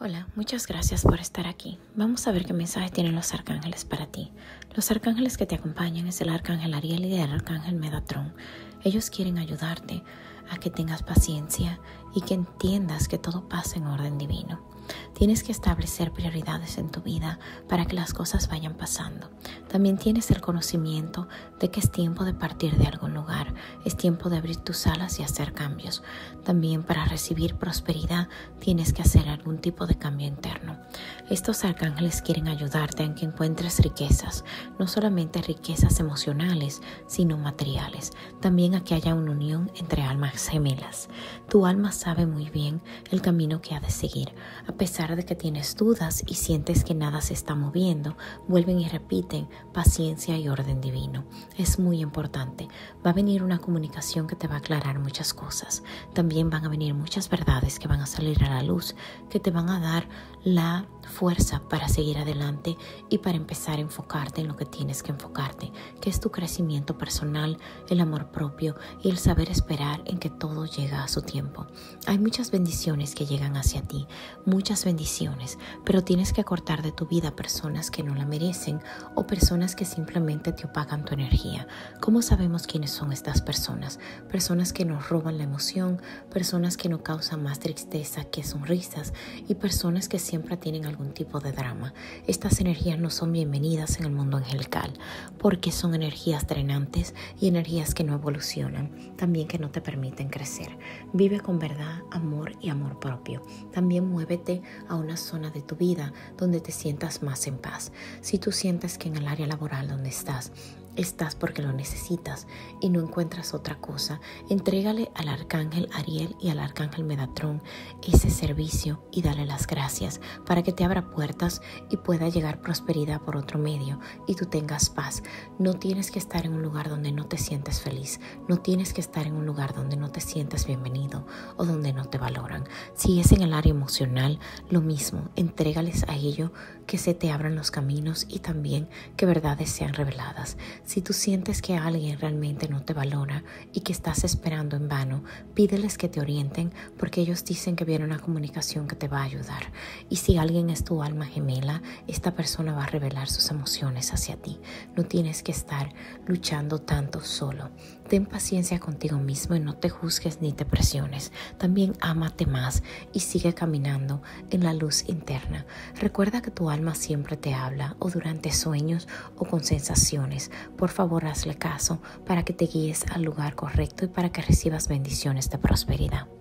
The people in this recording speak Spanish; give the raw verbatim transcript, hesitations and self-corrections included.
Hola, muchas gracias por estar aquí. Vamos a ver qué mensaje tienen los arcángeles para ti. Los arcángeles que te acompañan es el arcángel Ariel y el arcángel Metatron. Ellos quieren ayudarte a que tengas paciencia y que entiendas que todo pasa en orden divino. Tienes que establecer prioridades en tu vida para que las cosas vayan pasando. También tienes el conocimiento de que es tiempo de partir de algún lugar, es tiempo de abrir tus alas y hacer cambios. También para recibir prosperidad tienes que hacer algún tipo de cambio interno. Estos arcángeles quieren ayudarte a que encuentres riquezas, no solamente riquezas emocionales, sino materiales. También a que haya una unión entre almas gemelas. Tu alma sabe muy bien el camino que ha de seguir. A pesar de que tienes dudas y sientes que nada se está moviendo, vuelven y repiten paciencia y orden divino. Es muy importante. Va a venir una comunicación que te va a aclarar muchas cosas. También van a venir muchas verdades que van a salir a la luz, que te van a dar la fuerza para seguir adelante y para empezar a enfocarte en lo que tienes que enfocarte, que es tu crecimiento personal, el amor propio y el saber esperar en que todo llega a su tiempo. Hay muchas bendiciones que llegan hacia ti, muchas bendiciones, pero tienes que cortar de tu vida personas que no la merecen o personas que simplemente te opacan tu energía. ¿Cómo sabemos quiénes son estas personas? Personas que nos roban la emoción, personas que nos causan más tristeza que sonrisas y personas que siempre tienen algún tipo de drama. Estas energías no son bienvenidas en el mundo angelical porque son energías drenantes y energías que no evolucionan, también que no te permiten crecer. Vive con verdad, amor y amor propio. También muévete a una zona de tu vida donde te sientas más en paz. Si tú sientes que en el área laboral donde estás, estás porque lo necesitas y no encuentras otra cosa, entrégale al arcángel Ariel y al arcángel Metatron ese servicio y dale las gracias para que te abra puertas y pueda llegar prosperidad por otro medio y tú tengas paz. No tienes que estar en un lugar donde no te sientes feliz, no tienes que estar en un lugar donde no te sientes bienvenido o donde no te valoran. Si es en el área emocional, lo mismo, entrégales a ello que se te abran los caminos y también que verdades sean reveladas. Si tú sientes que alguien realmente no te valora y que estás esperando en vano, pídeles que te orienten porque ellos dicen que viene una comunicación que te va a ayudar. Y si alguien es tu alma gemela, esta persona va a revelar sus emociones hacia ti. No tienes que estar luchando tanto solo. Ten paciencia contigo mismo y no te juzgues ni te presiones. También ámate más y sigue caminando en la luz interna. Recuerda que tu alma siempre te habla o durante sueños o con sensaciones. Por favor, hazle caso para que te guíes al lugar correcto y para que recibas bendiciones de prosperidad.